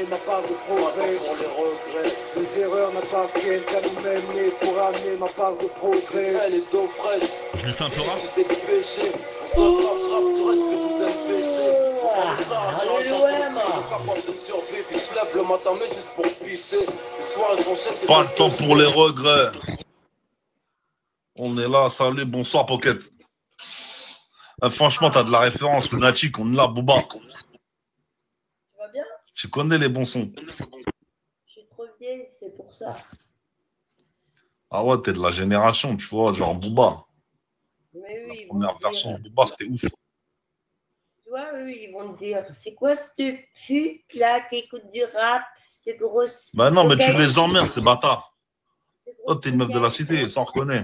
ma part de progrès. Pour les regrets. Les erreurs n'appartiennent qu'à nous-mêmes, mais pour amener ma part de progrès. Elle est d'eau fraîche. Je lui fais un peu rap. C'était du péché. On s'attrape, je rappe sur est-ce que vous êtes baissé. Pas le temps pour les regrets. On est là, salut, bonsoir Pocket. Franchement, t'as de la référence, Lunatic, on est là, Booba. Tu vas bien? Tu connais les bons sons. Je suis trop vieille, c'est pour ça. Ah ouais, t'es de la génération, tu vois, genre Booba. Mais oui, La première version de Booba, c'était ouf. Tu vois, eux, ils vont te dire, c'est quoi ce fut là qui écoute du rap, ce gros... Bah non, mais tu les emmerdes, ces bâtards. Toi, t'es une meuf de la cité, ça on reconnaît.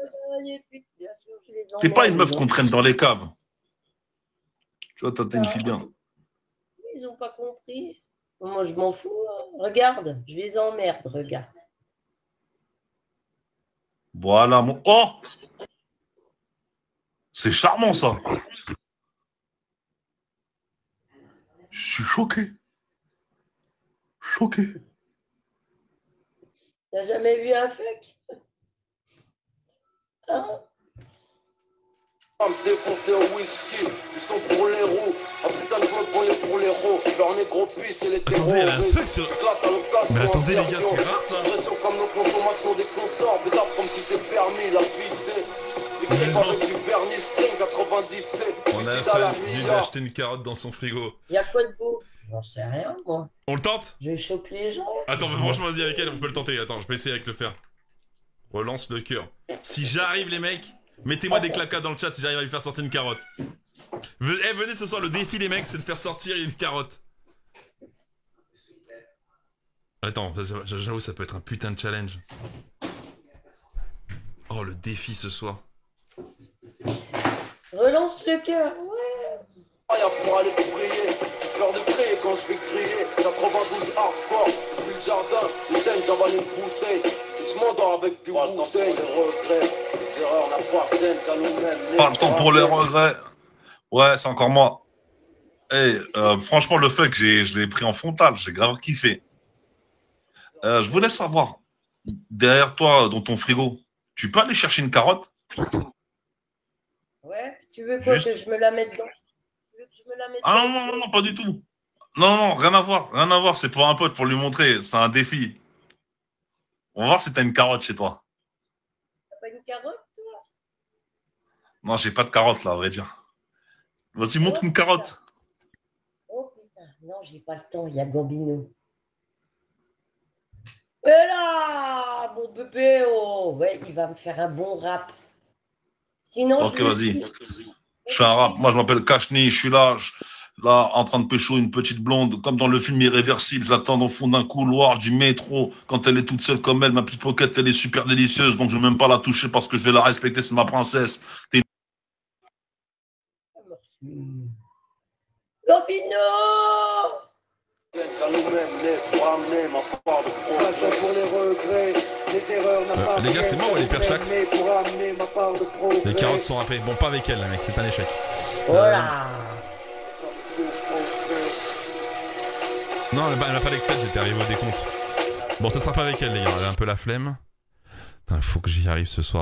T'es pas une meuf qu'on traîne dans les caves. Tu vois, toi, t'es une fille bien. Ils ont pas compris. Moi, je m'en fous. Hein. Regarde, je les emmerde, regarde. Voilà, mon... Oh! C'est charmant, ça. Je suis choqué. Choqué. T'as jamais vu un fuck? Hein? Défoncé au whisky, ils sont pour les roues. Un putain de flotte pour les roues. Leur négro pisse et les Attendez, elle a un fuck sur... Mais attendez, les gars, c'est rare, ça. Comme nos consommations dès qu'on sort, bédard comme si c'est permis, la pisser. Écrit avec du vernis string 97. On a failli lui acheter une carotte dans son frigo. Y'a quoi de beau? J'en sais rien, moi. On le tente? Je chope les gens. Attends, mais franchement, vas-y avec elle, on peut le tenter. Attends, je vais essayer avec le fer. Relance le cœur. Si j'arrive, les mecs, mettez-moi des clacas dans le chat si j'arrive à lui faire sortir une carotte. Venez ce soir, le défi, les mecs, c'est de faire sortir une carotte. Attends, j'avoue, ça peut être un putain de challenge. Oh, le défi ce soir. Relance le cœur, ouais. Pour aller prier, peur de crier quand je vais crier. 92 hardcore, depuis le jardin, les dingues j'avale une bouteille. Je m'endors avec du bouteille, les regrets. Les erreurs n'appartiennent qu'à nous-mêmes. Pas le temps pour les regrets. Ouais, c'est encore moi. Hey, franchement, le fait que je l'ai pris en frontal, j'ai grave kiffé. Je voulais savoir, derrière toi, dans ton frigo, tu peux aller chercher une carotte? Ouais, tu veux quoi? Juste... Que je me la mette dedans? Tu veux que je me la mette Ah non, non, non, non, pas du tout. Non, non, rien à voir, c'est pour un pote, pour lui montrer, c'est un défi. On va voir si t'as une carotte chez toi. T'as pas une carotte, toi? Non, j'ai pas de carotte là, à vrai dire. Vas-y, montre une carotte. Oh putain, non, j'ai pas le temps, il y a Gambino. Et là, mon bébé, oh, ouais, il va me faire un bon rap. Sinon, Ok, vas-y. Je fais un rap. Moi, je m'appelle Kashni, je suis là, là, en train de pécho une petite blonde, comme dans le film Irréversible. Je l'attends au fond d'un couloir du métro. Quand elle est toute seule comme elle, ma petite pocket, elle est super délicieuse, donc je vais même pas la toucher parce que je vais la respecter, c'est ma princesse. Gambino! Les gars, c'est moi ou elle est perchax? Les carottes sont râpées. Bon, pas avec elle, là, mec, c'est un échec. Voilà. Non, elle n'a pas l'extrait, j'étais arrivé au décompte. Bon, ça sera pas avec elle, les gars, elle a un peu la flemme. Il faut que j'y arrive ce soir.